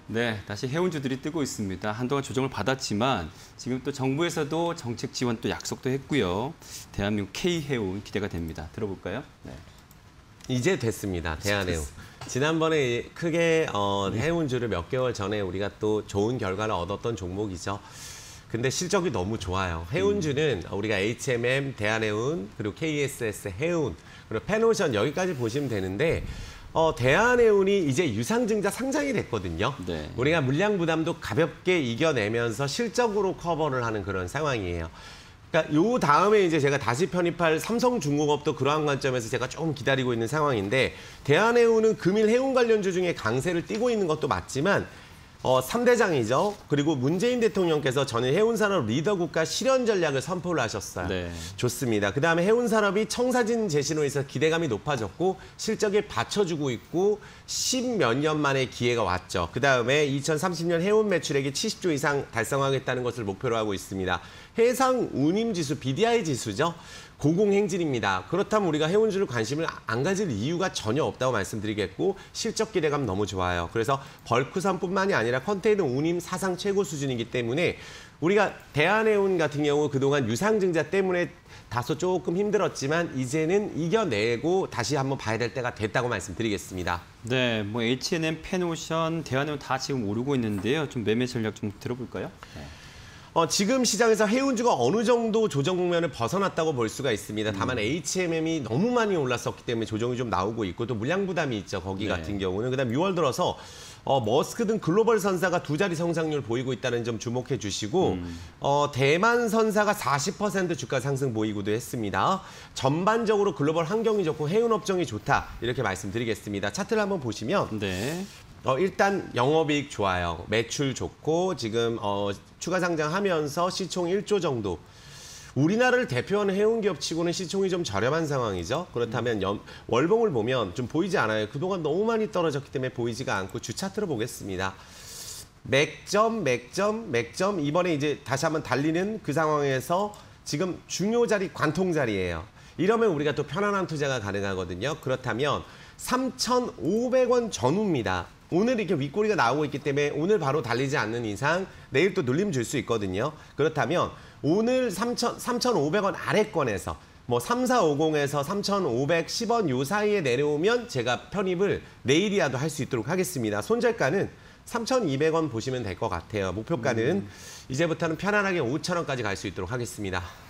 네, 다시 해운주들이 뜨고 있습니다. 한동안 조정을 받았지만 지금 또 정부에서도 정책 지원 또 약속도 했고요. 대한민국 K해운 기대가 됩니다. 들어볼까요? 네. 이제 됐습니다. 대한해운. 지난번에 크게 해운주를 몇 개월 전에 우리가 또 좋은 결과를 얻었던 종목이죠. 근데 실적이 너무 좋아요. 해운주는 우리가 HMM, 대한해운, 그리고 KSS 해운, 그리고 페노션 여기까지 보시면 되는데 대한해운이 이제 유상증자 상장이 됐거든요. 네. 우리가 물량 부담도 가볍게 이겨내면서 실적으로 커버를 하는 그런 상황이에요. 그러니까 요 다음에 이제 제가 다시 편입할 삼성중공업도 그러한 관점에서 제가 좀 기다리고 있는 상황인데 대한해운은 금일 해운 관련주 중에 강세를 띠고 있는 것도 맞지만 3대장이죠. 그리고 문재인 대통령께서 전일 해운산업 리더국가 실현 전략을 선포를 하셨어요. 네. 좋습니다. 그다음에 해운산업이 청사진 재신호에 있어 기대감이 높아졌고 실적에 받쳐주고 있고 10몇 년 만에 기회가 왔죠. 그다음에 2030년 해운 매출액이 70조 이상 달성하겠다는 것을 목표로 하고 있습니다. 해상 운임지수, BDI 지수죠. 고공행진입니다. 그렇다면 우리가 해운주를 관심을 안 가질 이유가 전혀 없다고 말씀드리겠고 실적 기대감 너무 좋아요. 그래서 벌크선뿐만이 아니라 컨테이너 운임 사상 최고 수준이기 때문에 우리가 대한해운 같은 경우 그동안 유상증자 때문에 다소 조금 힘들었지만 이제는 이겨내고 다시 한번 봐야 될 때가 됐다고 말씀드리겠습니다. 네, 뭐 H&M, 페노션, 대한해운 다 지금 오르고 있는데요. 좀 매매 전략 좀 들어볼까요? 네. 지금 시장에서 해운주가 어느 정도 조정 국면을 벗어났다고 볼 수가 있습니다. 다만 HMM이 너무 많이 올랐었기 때문에 조정이 좀 나오고 있고 또 물량 부담이 있죠. 거기 네. 같은 경우는. 그다음 6월 들어서 머스크 등 글로벌 선사가 2자리 성장률 보이고 있다는 점 주목해 주시고 대만 선사가 40% 주가 상승 보이기도 했습니다. 전반적으로 글로벌 환경이 좋고 해운 업종이 좋다 이렇게 말씀드리겠습니다. 차트를 한번 보시면 네. 일단 영업이익 좋아요. 매출 좋고 지금 추가 상장하면서 시총 1조 정도. 우리나라를 대표하는 해운기업 치고는 시총이 좀 저렴한 상황이죠. 그렇다면 월봉을 보면 좀 보이지 않아요. 그동안 너무 많이 떨어졌기 때문에 보이지가 않고 주 차트로 보겠습니다. 맥점 이번에 이제 다시 한번 달리는 그 상황에서 지금 중요 자리 관통 자리예요. 이러면 우리가 또 편안한 투자가 가능하거든요. 그렇다면 3,500원 전후입니다. 오늘 이렇게 윗꼬리가 나오고 있기 때문에 오늘 바로 달리지 않는 이상 내일 또 눌림 줄 수 있거든요. 그렇다면 오늘 3,500원 아래권에서 뭐 3450에서 3,510원 요 사이에 내려오면 제가 편입을 내일이라도 할 수 있도록 하겠습니다. 손절가는 3,200원 보시면 될 것 같아요. 목표가는 이제부터는 편안하게 5,000원까지 갈 수 있도록 하겠습니다.